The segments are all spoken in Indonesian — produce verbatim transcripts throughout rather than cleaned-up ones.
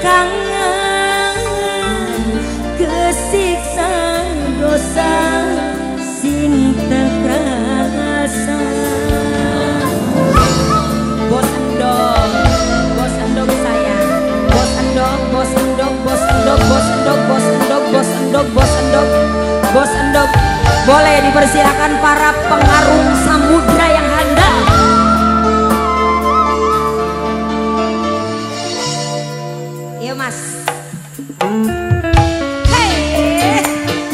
kangen kesiksa dosa sing terasa. Bos endok, bos endok sayang, bos endok, bos endok, bos endok, bos endok, bos endok, bos endok, bos endok, bos endok. Boleh dipersilakan para pengarung samudra yang handal. Iya mas. Hey.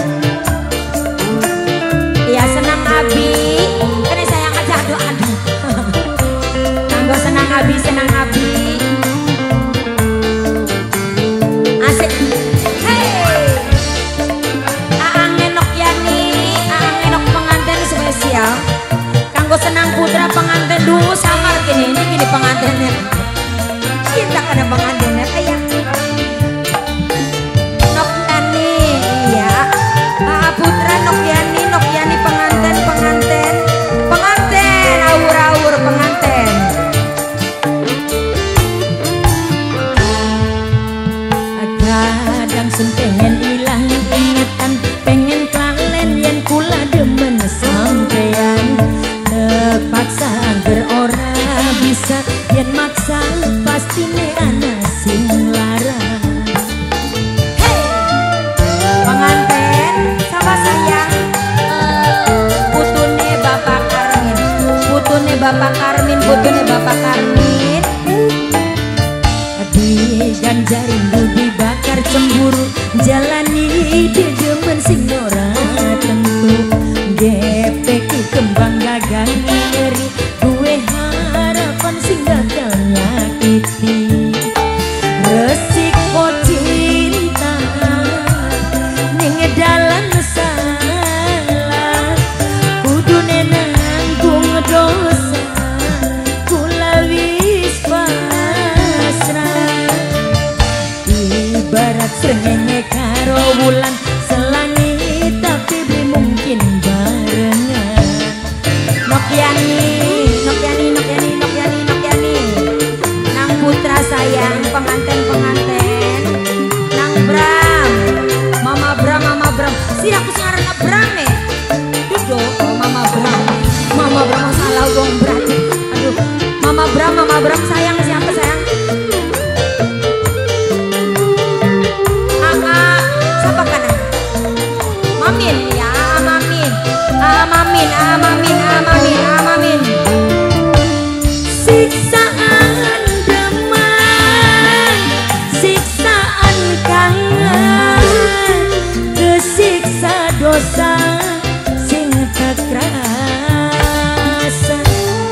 Iya senang abi. Ini sayang aja aduh aduh. Tanggo senang abi, senang abi. Asik. Hey. Aang enok yani, aang enok pengantin spesial. Kanggo senang putra pengantin dulu samar gini, ini gini pengantinnya. Kita kena pengantinnya kayak. Putra Nokyani, Nokyani pengantin, pengantin, pengantin, awur-awur pengantin. Kadang sun pengen ilang ingatan, pengen kalen yen kula demen sampean. Terpaksa berora bisa yen maksa pasti ne ana sing larang. Putune Bapak Karmin, putune Bapak Karmin. Di ganjarin budi bakar cemburu, jalani dedemen sing ora tentu. Gepeki kembang gagang ngeri, gue harapan sing gagal nyakiti. Resiko cinta ning dalan salah, kudune nanggung dosa, kula wis pasrah. Ibarat srengenge karo wulan selangit, tapi beli mungkin barengan. Nokyani, Nokyani, Nokyani, Nokyani, Nokyani. Nang putra sayang, pengantin-pengantin. Nang Bram, Mama Bram, Mama Bram. Si aku sing arep Bram e. Dudo, oh, Mama Bram. Mama Bram salah wong berarti. Aduh, Mama Bram, Mama Bram sayang siapa sayang? Aa, siapa kana? Mamin ya, Mamin. Ah, Mamin, ah, Mamin, ah, Mamin, ah, Mamin. Siksaan deman, siksaan kangen, kesiksa dosa sing terasa.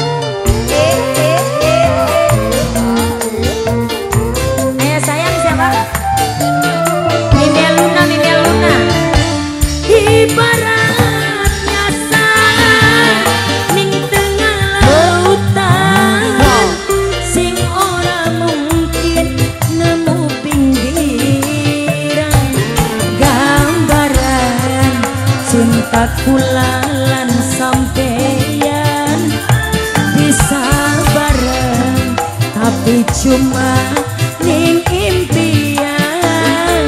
Ayah sayang siapa? Mimi Luna, Mimi Luna. Ibarat nyasar ning tengah lautan, sing ora mungkin nemu pinggiran. Gambaran cinta kula lan sampeyan bisa bareng, tapi cuma ning impian.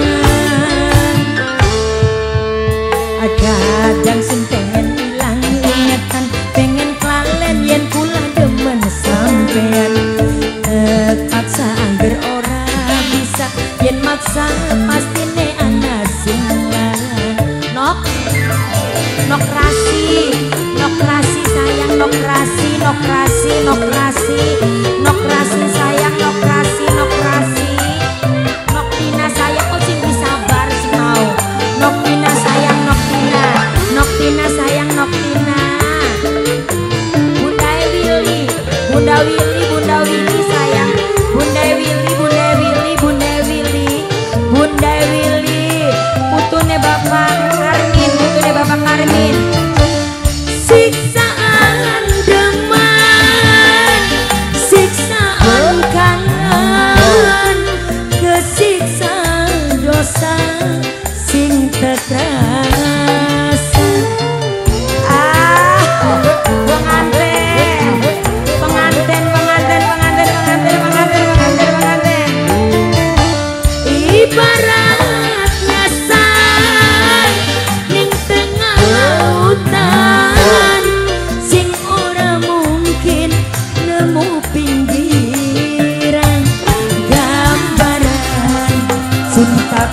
Kadang sun pengen ilang ingatan, pengen kalen yen kula demen sampean. Terpaksa angger ora bisa yen maksa pasti ne ana sing larang. Nok, nokrasi, nokrasi sayang, nokrasi, nokrasi, nokrasi, nokrasi sayang, nokrasi, nokrasi.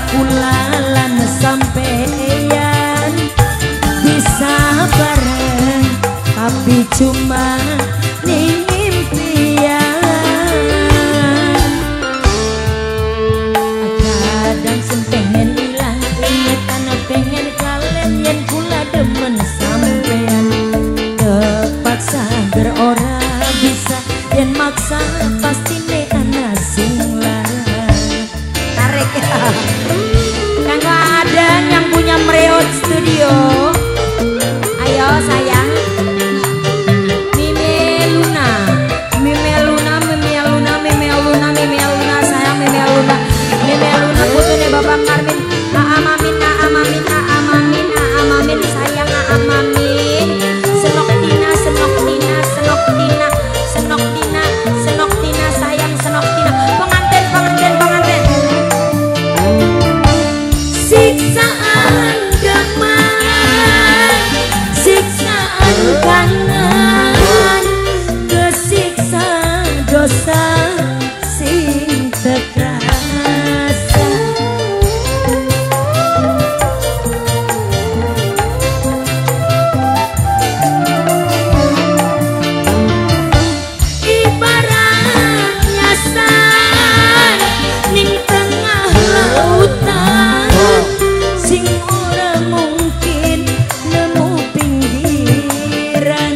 kula lan sampeyan bisa bareng tapi cuma ning impian. Kadang sing pengen ilang ingatan pengen kalen yen kula demen sampeyan terpaksa ger ora bisa yen maksa pasti ne ana sing larang. Tarik ya. Kanggo Adan yang punya Mreot Studio. Ayo sayang. Mimi Luna, Mimi Luna, Mimi Luna, Mimi Luna, Mimi Luna, sayang Mimi Luna. Mimi Luna putune Bapak Karmin. Aa Mamin, Aa Mamin, Aa Mamin, Aa Mamin, sayang Aa Mamin. Senok Tina, Senok Tina, Senok Tina, Senok Tina, Senok Tina, sayang Senok Tina. Pengantin, pengantin, pengantin. Siksaan geman, siksaan kangen, kesiksa dosa sing terasa. Ibarat nyasan ning tengah lautan sing ora mungkin nemu pinggiran.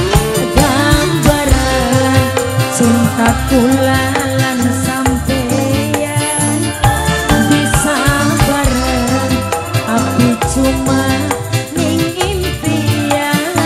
Gambaran cinta kula lan sampeyan bisa bareng tapi cuma ning impian.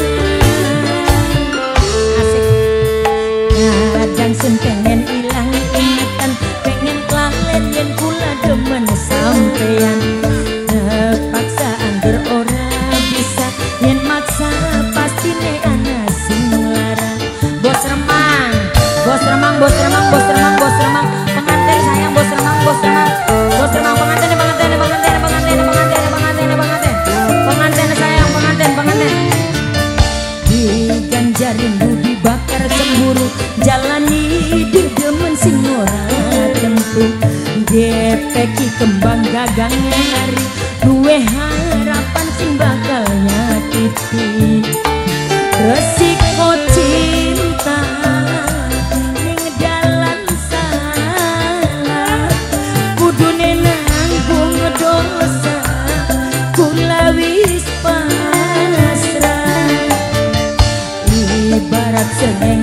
Asik. Kadang sen pengen ilang ingatan pengen kelalen yen kula demen sampeyan terpaksa angger ora bisa yen maksa pasti ne ana sing larang. Bos Remang, Bos Remang, Bos Remang, Bos Remang, Bos Remang, pengantin sayang Bos Remang, Bos Remang, Bos Remang, pengantin, pengantin, pengantin, pengantin, pengantin, pengantin, pengantin, pengantin sayang, pengantin, pengantin. Diganjar rindu dibakar cemburu, jalani dedemen sing ora tentu. Depeki kembang gagang nyari, duwe harapan sing bakal nyakiti. Resiko cinta ning dalan salah, kudune nanggung dosa, kula wis pasrah. Ibarat sering